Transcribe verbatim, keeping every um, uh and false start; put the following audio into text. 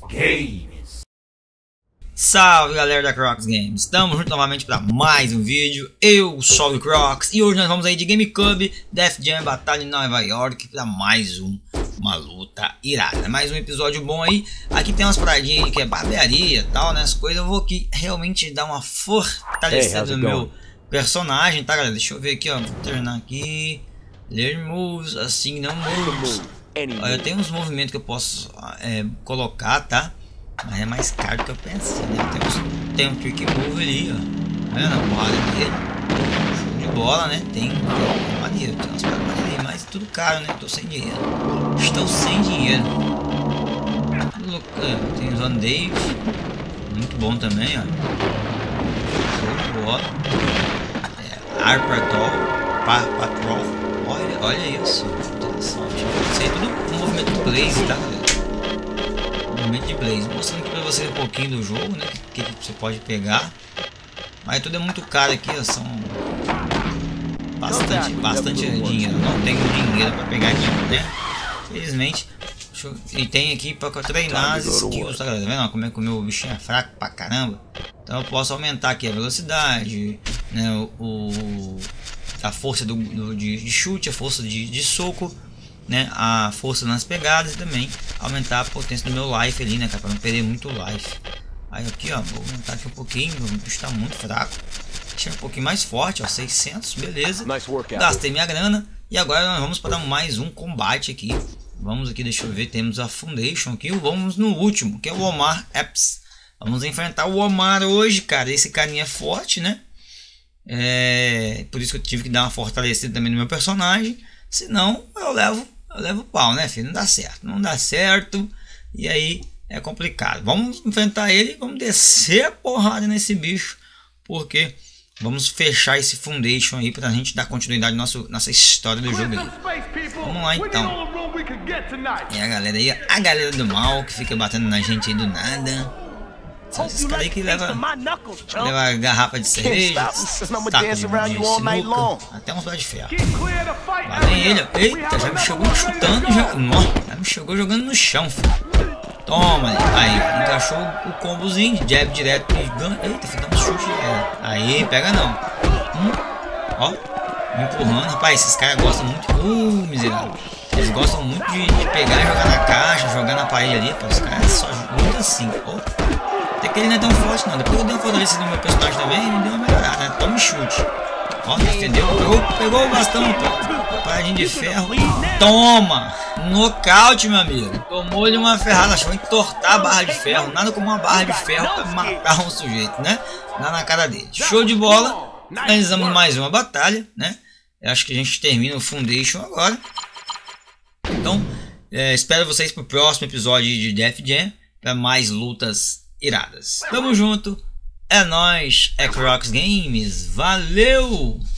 Games. Salve galera da Crocs Games, estamos juntos novamente para mais um vídeo. Eu sou o Crocs e hoje nós vamos aí de GameCube Def Jam Batalha em Nova York para mais um, uma luta irada, mais um episódio bom aí. Aqui tem umas paradinhas aí que é barbearia e tal, né, as coisas. Eu vou aqui realmente dar uma fortalecida hey, no meu personagem, tá galera? Deixa eu ver aqui, ó, vou terminar aqui. Learn moves, assim não moves. Olha, tem uns movimentos que eu posso é, colocar, tá? Mas é mais caro do que eu pensei, né? Tem, uns, tem um trick move ali, ó. Tá vendo a porrada dele? Show de bola, né? Tem, tem maneiro, tem umas paradas ali, mas tudo caro, né? Tô sem dinheiro. Estou sem dinheiro. Tem os Dave, muito bom também, ó. Show de bola. É, Air Patrol, Patrol. Olha, olha isso. Interessante. Isso aí é tudo um movimento de Blaze, tá, galera? Movimento de Blaze. Mostrando aqui pra você um pouquinho do jogo, né? O que, que você pode pegar. Mas tudo é muito caro aqui, ó. São bastante, bastante dinheiro. Não tenho dinheiro pra pegar aqui, né? Infelizmente. Eu... E tem aqui pra treinar as skills, tá, galera? Tá vendo como é que o meu bichinho é fraco pra caramba? Então eu posso aumentar aqui a velocidade, né? O... a força do, do, de, de chute, a força de, de soco, né? A força nas pegadas e também aumentar a potência do meu life ali, né, cara? Pra não perder muito life. Aí aqui, ó, vou aumentar aqui um pouquinho, o bicho está muito fraco. Deixa um pouquinho mais forte, ó, seiscentos, beleza. Gastei minha grana e agora nós vamos para mais um combate aqui. Vamos aqui, deixa eu ver, temos a Foundation aqui, vamos no último, que é o Omar Epps. Vamos enfrentar o Omar hoje, cara. Esse carinha é forte, né? É, por isso que eu tive que dar uma fortalecida também no meu personagem. Senão eu levo, eu levo pau, né, filho? Não dá certo, não dá certo. E aí é complicado. Vamos enfrentar ele, vamos descer a porrada nesse bicho, porque vamos fechar esse Foundation aí pra gente dar continuidade à nossa, nossa história do jogo aí. Vamos lá então. E a galera aí, a galera do mal que fica batendo na gente aí do nada. São esses caras aí que levam leva garrafa de cerveja, taco de, de sinuca, até uns pés de ferro. Lá vem ele, eita, já me chegou chutando, já, nossa, já me chegou jogando no chão, filho. Toma, aí, encaixou o combozinho, jab direto e ganha. Eita, fica um chute, é. Aí, pega não. Hum, ó, me empurrando, rapaz, esses caras gostam muito, uh, miserável. Eles gostam muito de, de pegar e jogar na caixa, jogar na parede ali, pô, os caras só muito assim, ó. Até que ele não é tão forte não. Depois eu dei uma fortalecida no meu personagem também e deu uma melhorada, né? Toma chute. Ó, defendeu. Pegou, pegou o bastão, pô. Paradinho de ferro. Toma! Nocaute, meu amigo. Tomou-lhe uma ferrada. Achou entortar a barra de ferro. Nada como uma barra de ferro pra matar um sujeito, né? Dá na cara dele. Show de bola. Finalizamos mais uma batalha, né? Eu acho que a gente termina o Foundation agora. Então, é, espero vocês pro próximo episódio de Def Jam. Pra mais lutas iradas. Tamo junto, é nóis, é Crocs Games, valeu!